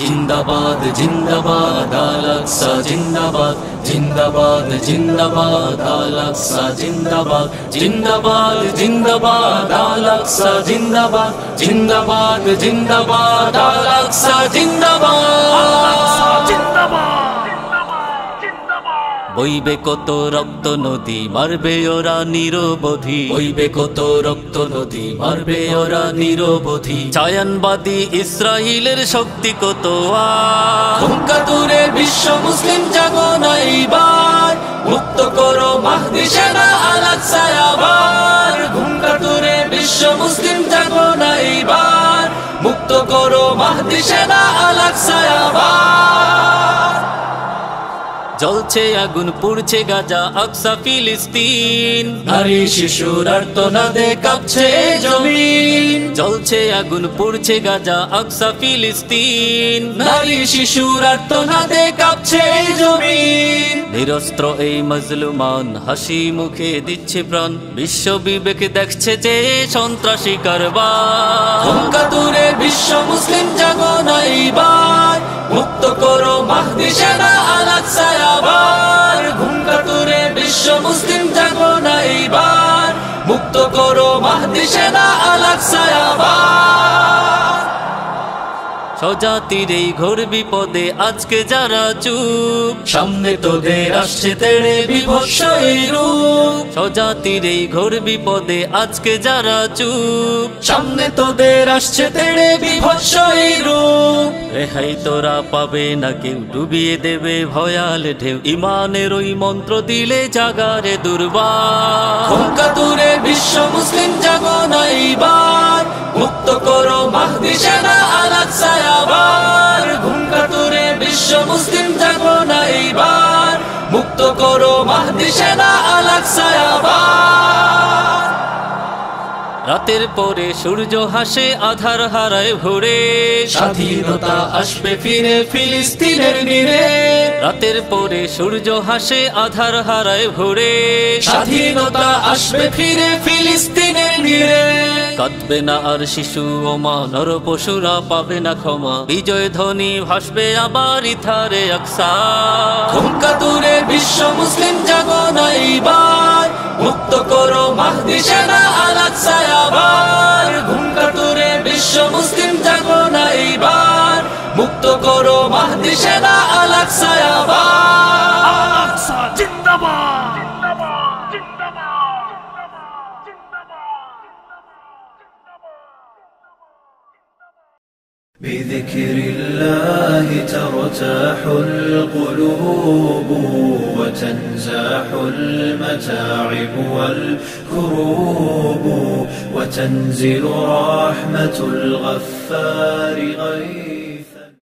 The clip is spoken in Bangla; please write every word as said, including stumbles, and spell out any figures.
জিন্দাবাদ জিন্দাবাদ আল আকসা জিন্দাবাদ জিন্দাবাদ জিন্দাবাদ আল আকসা জিন্দাবাদ জিন্দাবাদ জিন্দাবাদ আল আকসা জিন্দাবাদ জিন্দাবাদ জিন্দাবাদ আল আকসা জিন্দাবাদ বইবে কত রক্ত নদী মারবে ওরা নিরবধি বইবে কত রক্ত নদী মারবে ওরা নিরবধি চায়নবাদী ইসরাইলের শক্তি কত হুঙ্কা দূরে বিশ্ব মুসলিম জাগো না এইবার মুক্ত করো মাহদি সেনা আল আকসা আবার হুঙ্কা দূরে বিশ্ব মুসলিম জাগো না এইবার মুক্ত করো মাহদি সেনা আল আকসা আবার জ্বলছে আগুন পুড়ছে গাজা আকসা ফিলিস্তিন নারী শিশুর আর্তনাদে কাঁপছে জমিন জ্বলছে আগুন পুড়ছে গাজা আকসা ফিলিস্তিন নারী শিশুর আর্তনাদে কাঁপছে জমিন নিরস্ত্র এই মজলুমান হাসি মুখে দিচ্ছে প্রাণ বিশ্ব বিবেক দেখছে যে সন্ত্রাসী কারবার হুঙ্কা দূরে বিশ্ব মুসলিম জাগো না এইবার মুক্ত করো মাহদি সেনা আল আকসা আবার হুঙ্কা দূরে বিশ্ব মুসলিম জাগো না এইবার মুক্ত করো মাহদি সেনা আল আকসা আবার স্বজাতির এই ঘোর বিপদে আজকে যারা চুপ সামনে তোদের আসছে তেড়ে বিভৎস এই রূপ স্বজাতির এই ঘোর বিপদে আজকে যারা চুপ সামনে তোদের আসছে তেড়ে বিভৎস এই রূপ রেহাই তোরা পাবে না কেউ ডুবিয়ে দেবে ভয়াল ঢেউ ইমানের ওই মন্ত্র দিলে জাগারে দুর্বার হুঙ্কা দূরে বিশ্ব মুসলিম জাগো না এইবার মুক্ত করো মাহদি সেনা আল আকসা আবার হুঙ্কা দূরে বিশ্ব মুসলিম জাগো না এইবার মুক্ত করো মাহদি সেনা আল আকসা আবার রাতের পরে সূর্য হাসে আধার হারায় ভোরে স্বাধীনতা আসবে ফিরে ফিলিস্তিনের নীড়ে রাতের পরে সূর্য হাসে আধার হারায় ভোরে স্বাধীনতা আসবে ফিরে ফিলিস্তিনের নীড়ে কাঁদবে না আর শিশু ও মা নর পশুরা পাবে না ক্ষমা বিজয় ধ্বনি ভাসবে আবার ইথারে আকসা হুঙ্কা দূরে বিশ্ব মুসলিম জাগো না এইবার মুক্ত করো মাহদি সেনা আল আকসা আবার হুঙ্কা দূরে বিশ্ব মুসলিম জাগো না এইবার মুক্ত করো মাহদি সেনা আল আকসা আবার আল আকসা জিন্দাবাদ بذكر الله ترتاح القلوب وتنزاح المتاعب والكروب وتنزل رحمة الغفار غير